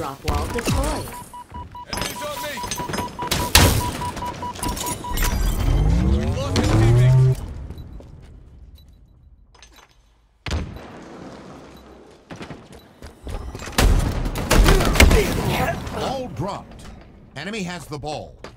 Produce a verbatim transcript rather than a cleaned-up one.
Drop wall deployed. Enemies on me! We've lost his teammate. Ball dropped. Enemy has the ball.